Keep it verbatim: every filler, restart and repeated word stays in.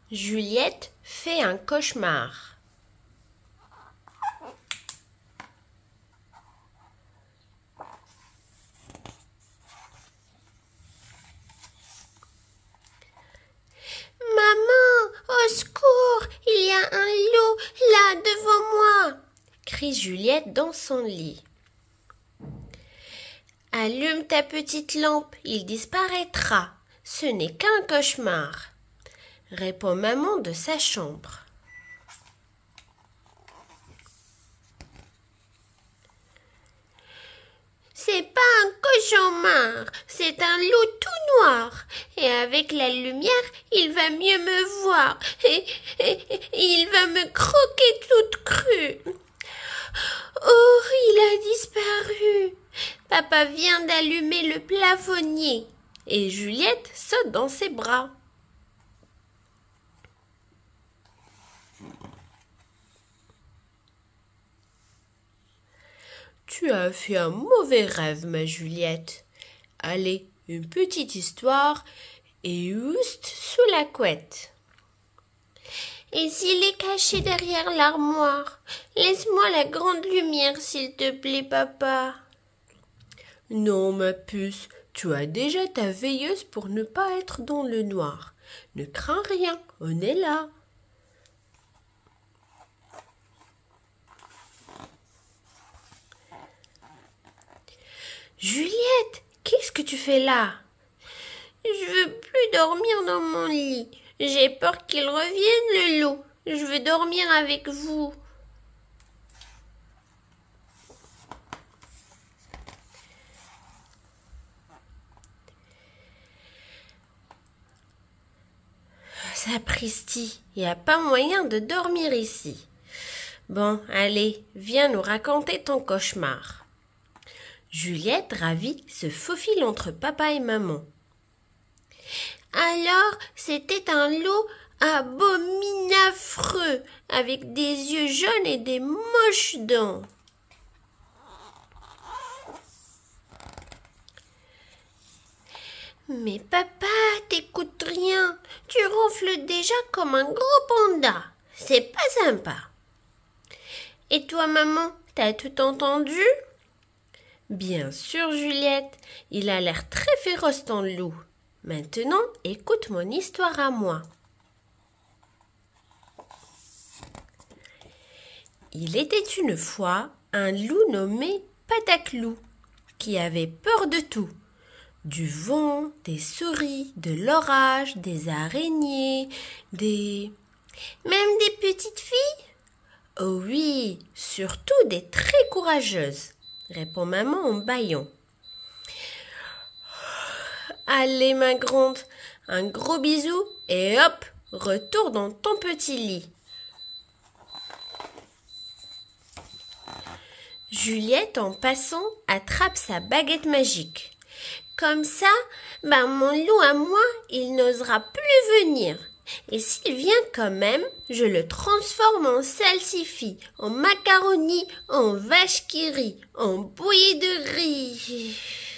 Juliette fait un cauchemar. Maman, au secours, il y a un loup là devant moi, crie Juliette dans son lit. Allume ta petite lampe, il disparaîtra. Ce n'est qu'un cauchemar, répond maman de sa chambre. C'est pas un cauchemar, c'est un loup tout noir. Et avec la lumière, il va mieux me voir. Et, et, et il va me croquer toute crue. Oh, il a disparu. Papa vient d'allumer le plafonnier. Et Juliette saute dans ses bras. Tu as fait un mauvais rêve, ma Juliette. Allez, une petite histoire et juste sous la couette. Et s'il est caché derrière l'armoire, laisse-moi la grande lumière, s'il te plaît, papa. Non, ma puce, tu as déjà ta veilleuse pour ne pas être dans le noir. Ne crains rien, on est là. Juliette, qu'est-ce que tu fais là? Je veux plus dormir dans mon lit. J'ai peur qu'il revienne, le loup. Je veux dormir avec vous. Sapristi, il n'y a pas moyen de dormir ici. Bon, allez, viens nous raconter ton cauchemar. Juliette, ravie, se faufile entre papa et maman. Alors, c'était un loup abominaffreux, avec des yeux jaunes et des moches dents. Mais papa, t'écoutes rien, tu ronfles déjà comme un gros panda, c'est pas sympa. Et toi, maman, t'as tout entendu? Bien sûr, Juliette, il a l'air très féroce ton loup. Maintenant, écoute mon histoire à moi. Il était une fois un loup nommé Pataclou, qui avait peur de tout. Du vent, des souris, de l'orage, des araignées, des... Même des petites filles? Oh oui, surtout des très courageuses, répond maman en bâillant. Allez, ma grande, un gros bisou et hop, retourne dans ton petit lit. Juliette, en passant, attrape sa baguette magique. Comme ça, ben mon loup à moi, il n'osera plus venir. Et s'il vient quand même, je le transforme en salsifis, en macaroni, en vache qui rit, en bouillie de riz.